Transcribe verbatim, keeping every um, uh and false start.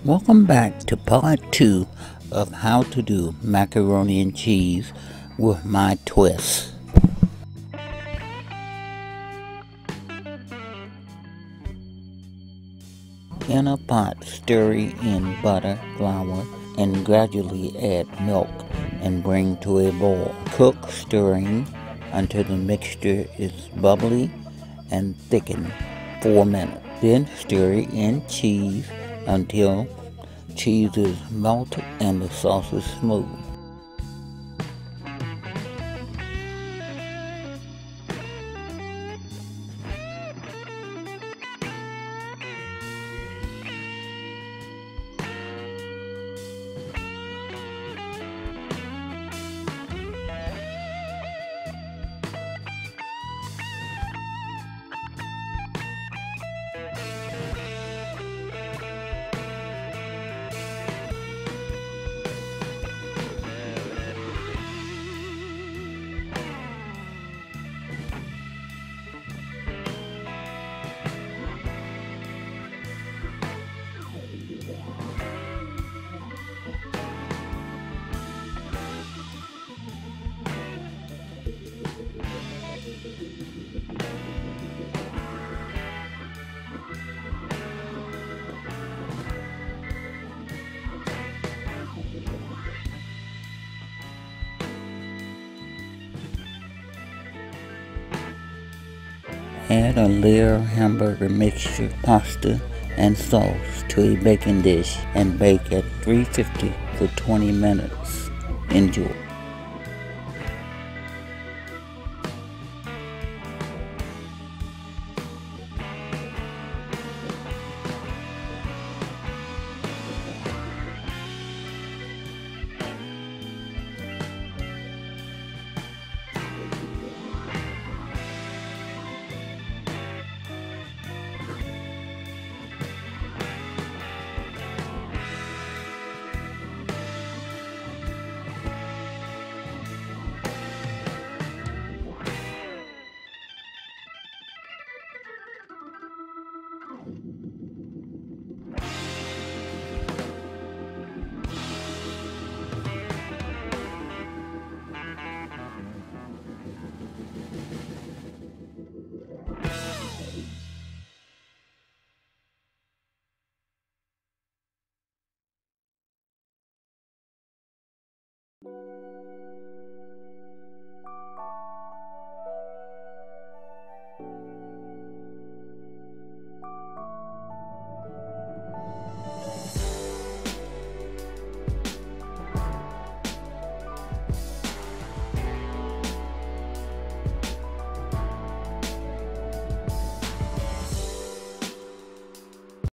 Welcome back to part two of how to do macaroni and cheese with my twist. In a pot, stir in butter, flour, and gradually add milk and bring to a boil. Cook stirring until the mixture is bubbly and thickened four minutes. Then stir in cheese until cheese is melted and the sauce is smooth. Add a layer of hamburger mixture, pasta, and sauce to a baking dish and bake at three fifty for twenty minutes. Enjoy.